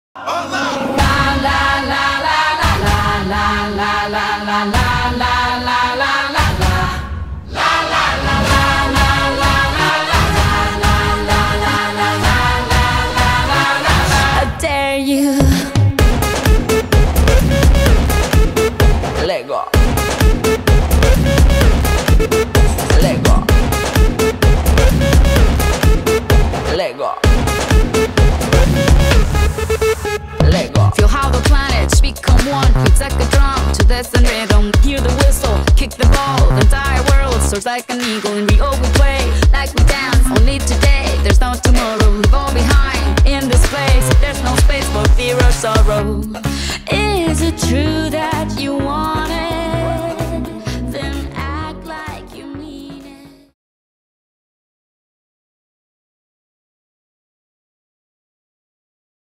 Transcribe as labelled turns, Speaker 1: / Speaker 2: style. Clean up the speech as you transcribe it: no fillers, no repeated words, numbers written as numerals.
Speaker 1: I dare you. Let go. Let go. Let go. Let go. Feel how the planets become one. It's like a drum to this and rhythm. Hear the whistle, kick the ball. The entire world soars like an eagle. And we all we play like we dance. Only today, there's no tomorrow. Leave all behind in this place. There's no space for fear or sorrow. Is it true that you want